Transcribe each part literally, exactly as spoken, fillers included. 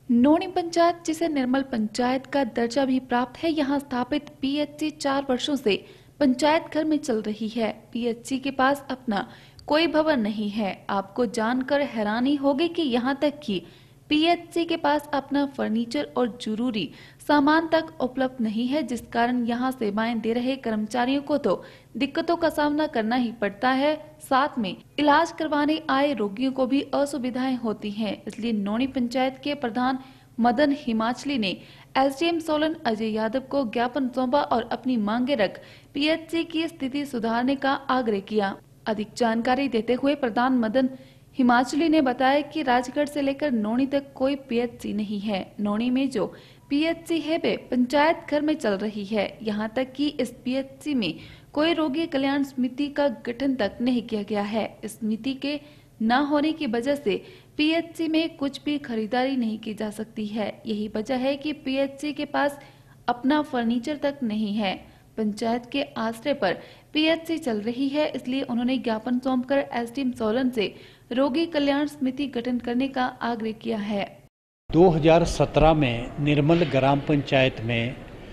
नोनी पंचायत, जिसे निर्मल पंचायत का दर्जा भी प्राप्त है, यहाँ स्थापित पीएचसी चार वर्षों से पंचायत घर में चल रही है। पीएचसी के पास अपना कोई भवन नहीं है। आपको जानकर हैरानी होगी कि यहाँ तक कि पीएचसी के पास अपना फर्नीचर और जरूरी सामान तक उपलब्ध नहीं है, जिस कारण यहाँ सेवाएं दे रहे कर्मचारियों को तो दिक्कतों का सामना करना ही पड़ता है। साथ में इलाज करवाने आए रोगियों को भी असुविधाएं होती हैं। इसलिए नोनी पंचायत के प्रधान मदन हिमाचली ने एसडीएम सोलन अजय यादव को ज्ञापन सौंपा और अपनी मांगे रख पीएचसी की स्थिति सुधारने का आग्रह किया। अधिक जानकारी देते हुए प्रधान मदन हिमाचली ने बताया कि राजगढ़ से लेकर नोनी तक कोई पीएचसी नहीं है। नोनी में जो पीएचसी है वे पंचायत घर में चल रही है। यहाँ तक कि इस पीएचसी में कोई रोगी कल्याण समिति का गठन तक नहीं किया गया है। इस समिति के न होने की वजह से पीएचसी में कुछ भी खरीदारी नहीं की जा सकती है। यही वजह है कि पीएचसी के पास अपना फर्नीचर तक नहीं है। पंचायत के आश्रय पर पीएचसी चल रही है, इसलिए उन्होंने ज्ञापन सौंपकर एसडीएम सोलन से रोगी कल्याण समिति गठन करने का आग्रह किया है। दो हज़ार सत्रह में निर्मल ग्राम पंचायत में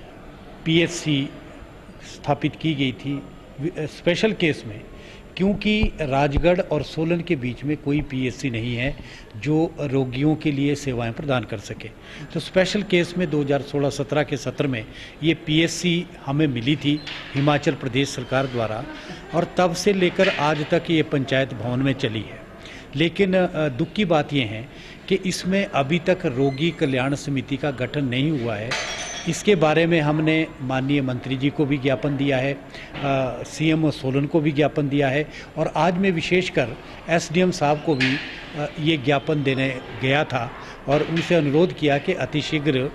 पीएचसी स्थापित की गई थी स्पेशल केस में, क्योंकि राजगढ़ और सोलन के बीच में कोई पीएचसी नहीं है जो रोगियों के लिए सेवाएं प्रदान कर सके। तो स्पेशल केस में दो हज़ार सोलह सत्रह के सत्र में ये पीएचसी हमें मिली थी हिमाचल प्रदेश सरकार द्वारा, और तब से लेकर आज तक ये पंचायत भवन में चली है। लेकिन दुख की बात यह है कि इसमें अभी तक रोगी कल्याण समिति का गठन नहीं हुआ है। इसके बारे में हमने माननीय मंत्री जी को भी ज्ञापन दिया है, सीएम सोलन को भी ज्ञापन दिया है, और आज मैं विशेषकर एसडीएम साहब को भी आ, ये ज्ञापन देने गया था और उनसे अनुरोध किया कि अतिशीघ्र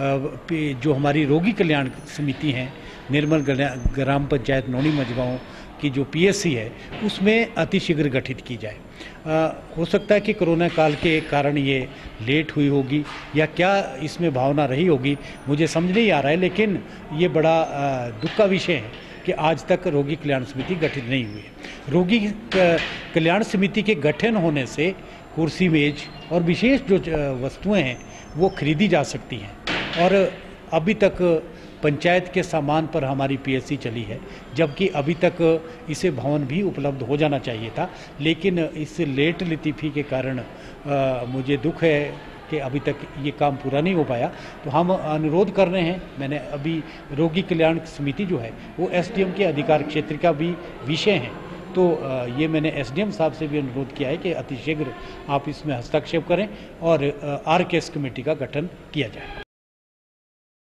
जो हमारी रोगी कल्याण समिति है निर्मल ग्राम पंचायत नोनी मजगांव की जो पीएचसी है उसमें अतिशीघ्र गठित की जाए। आ, हो सकता है कि कोरोना काल के कारण ये लेट हुई होगी या क्या इसमें भावना रही होगी, मुझे समझ नहीं आ रहा है, लेकिन ये बड़ा आ, दुख का विषय है कि आज तक रोगी कल्याण समिति गठित नहीं हुई है। रोगी कल्याण समिति के गठन होने से कुर्सी मेज और विशेष जो वस्तुएं हैं वो खरीदी जा सकती हैं, और अभी तक पंचायत के सामान पर हमारी पीएचसी चली है, जबकि अभी तक इसे भवन भी उपलब्ध हो जाना चाहिए था। लेकिन इस लेट लतीफ़ी के कारण आ, मुझे दुख है कि अभी तक ये काम पूरा नहीं हो पाया। तो हम अनुरोध कर रहे हैं, मैंने अभी रोगी कल्याण समिति जो है वो एसडीएम के अधिकार क्षेत्र का भी विषय है, तो ये मैंने एसडीएम साहब से भी अनुरोध किया है कि अतिशीघ्र आप इसमें हस्तक्षेप करें और आर केस कमेटी का गठन किया जाए।